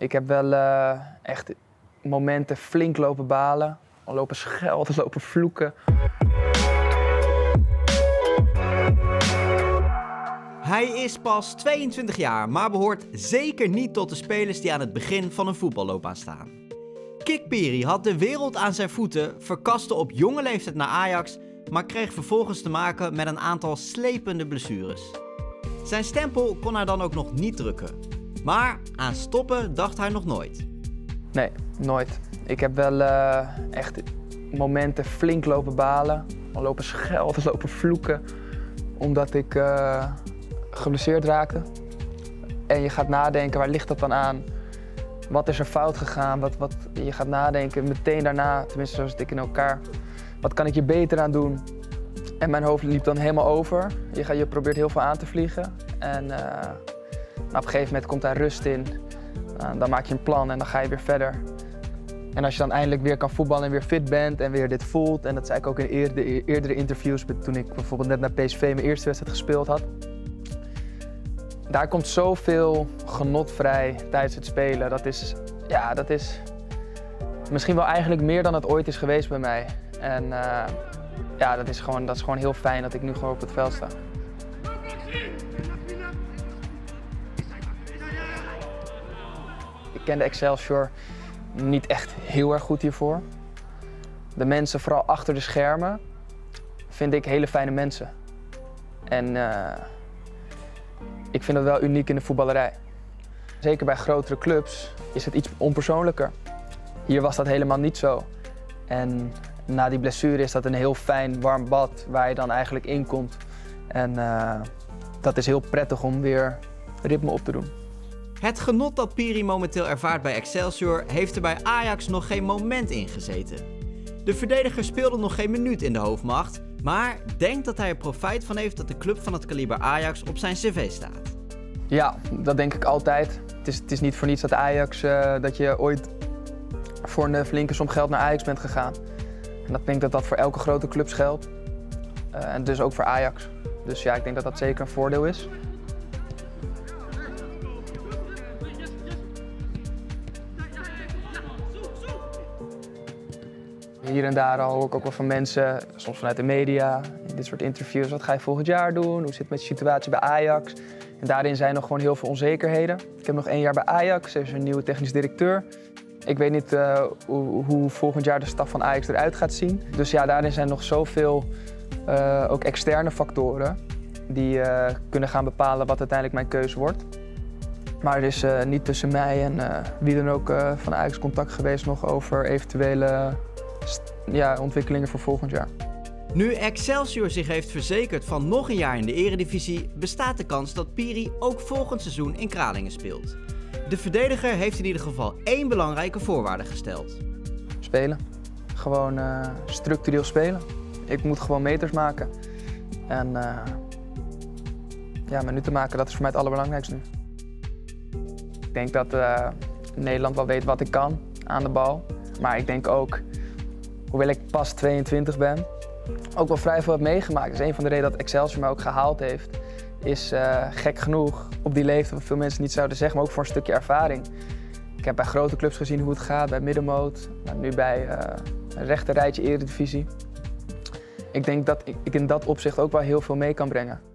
Ik heb wel echt momenten flink lopen balen, al lopen schelden, lopen vloeken. Hij is pas 22 jaar, maar behoort zeker niet tot de spelers die aan het begin van een voetballoopbaan staan. Kik Piri had de wereld aan zijn voeten, verkaste op jonge leeftijd naar Ajax, maar kreeg vervolgens te maken met een aantal slepende blessures. Zijn stempel kon hij dan ook nog niet drukken. Maar aan stoppen dacht hij nog nooit. Nee, nooit. Ik heb wel echt momenten flink lopen balen, al lopen schelden, lopen vloeken, omdat ik geblesseerd raakte. En je gaat nadenken, waar ligt dat dan aan? Wat is er fout gegaan? Je gaat nadenken meteen daarna, tenminste zo zit ik in elkaar. Wat kan ik hier beter aan doen? En mijn hoofd liep dan helemaal over. Je probeert heel veel aan te vliegen. En maar op een gegeven moment komt daar rust in. Dan maak je een plan en dan ga je weer verder. En als je dan eindelijk weer kan voetballen en weer fit bent en weer dit voelt. En dat zei ik ook in eerdere interviews toen ik bijvoorbeeld net naar PSV mijn eerste wedstrijd gespeeld had. Daar komt zoveel genot vrij tijdens het spelen. Dat is misschien wel eigenlijk meer dan het ooit is geweest bij mij. En dat is gewoon heel fijn dat ik nu gewoon op het veld sta. Ik kende Excelsior niet echt heel erg goed hiervoor. De mensen, vooral achter de schermen, vind ik hele fijne mensen. En ik vind dat wel uniek in de voetballerij. Zeker bij grotere clubs is het iets onpersoonlijker. Hier was dat helemaal niet zo. En na die blessure is dat een heel fijn, warm bad waar je dan eigenlijk in komt. En dat is heel prettig om weer ritme op te doen. Het genot dat Piri momenteel ervaart bij Excelsior heeft er bij Ajax nog geen moment in gezeten. De verdediger speelde nog geen minuut in de hoofdmacht, maar denkt dat hij er profijt van heeft dat de club van het kaliber Ajax op zijn cv staat. Ja, dat denk ik altijd. Het is niet voor niets dat Ajax, dat je ooit voor een flinke som geld naar Ajax bent gegaan. En ik denk dat dat voor elke grote club geldt. En dus ook voor Ajax. Dus ja, ik denk dat dat zeker een voordeel is. Hier en daar hoor ik ook wel van mensen, soms vanuit de media, in dit soort interviews. Wat ga je volgend jaar doen? Hoe zit het met je situatie bij Ajax? En daarin zijn nog gewoon heel veel onzekerheden. Ik heb nog 1 jaar bij Ajax, er is een nieuwe technisch directeur. Ik weet niet hoe volgend jaar de staf van Ajax eruit gaat zien. Dus ja, daarin zijn nog zoveel ook externe factoren die kunnen gaan bepalen wat uiteindelijk mijn keuze wordt. Maar er is niet tussen mij en wie dan ook van Ajax contact geweest nog over eventuele ontwikkelingen voor volgend jaar. Nu Excelsior zich heeft verzekerd van nog een jaar in de Eredivisie, bestaat de kans dat Piri ook volgend seizoen in Kralingen speelt. De verdediger heeft in ieder geval 1 belangrijke voorwaarde gesteld. Spelen. Gewoon structureel spelen. Ik moet gewoon meters maken. En minuten maken, dat is voor mij het allerbelangrijkste nu. Ik denk dat Nederland wel weet wat ik kan aan de bal. Maar ik denk ook, hoewel ik pas 22 ben, ook wel vrij veel heb meegemaakt. Dat is een van de redenen dat Excelsior mij ook gehaald heeft. Is gek genoeg op die leeftijd, wat veel mensen niet zouden zeggen, maar ook voor een stukje ervaring. Ik heb bij grote clubs gezien hoe het gaat, bij middenmoot, nu bij een rechter rijtje Eredivisie. Ik denk dat ik in dat opzicht ook wel heel veel mee kan brengen.